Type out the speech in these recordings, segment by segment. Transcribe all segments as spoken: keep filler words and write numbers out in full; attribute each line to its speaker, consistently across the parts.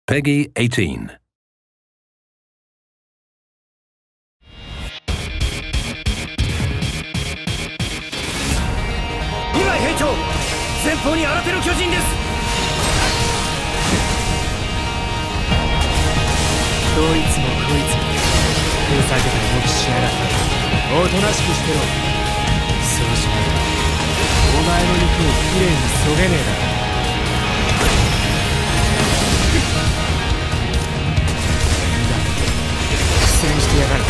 Speaker 1: Peggy eighteen.
Speaker 2: 二枚兵長、前方に新手の巨人です。
Speaker 3: どいつもこいつもふざけた動きしやがって。おとなしくしてろ。そうしないとお前の肉をきれいにそげねえだろ。だ苦戦してやがる。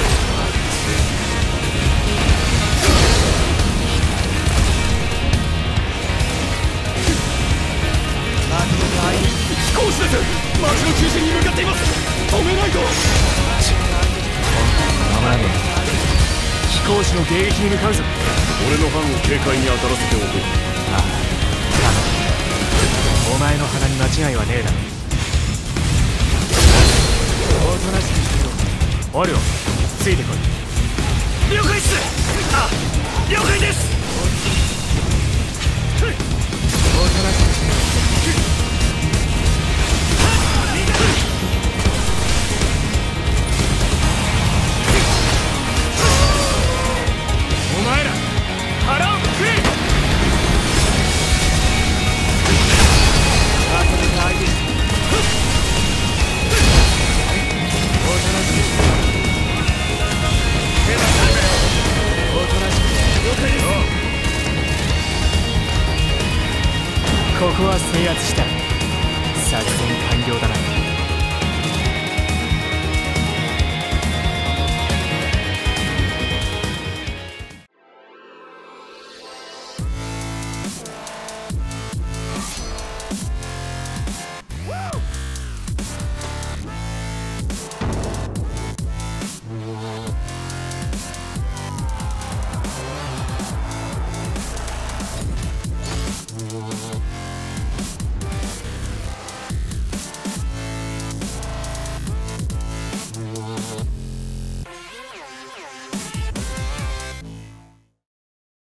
Speaker 2: 飛行士です。町の中心に向かっています。止めないと。
Speaker 3: 黙れ。飛行士の迎撃に向かうぞ。
Speaker 2: 俺の班を警戒に当たらせておく。
Speaker 3: ああ、頼む。お前の鼻に間違いはねえだろ。おとなしくしてろ。オルオ、ついてこい。
Speaker 2: 了解っす。あ、了解です。
Speaker 3: おとなしくしてろ。お前ら腹をくれ。あとで相手しておとなしくして手はなんだよ。おとなしく。了解です。ここは制圧した。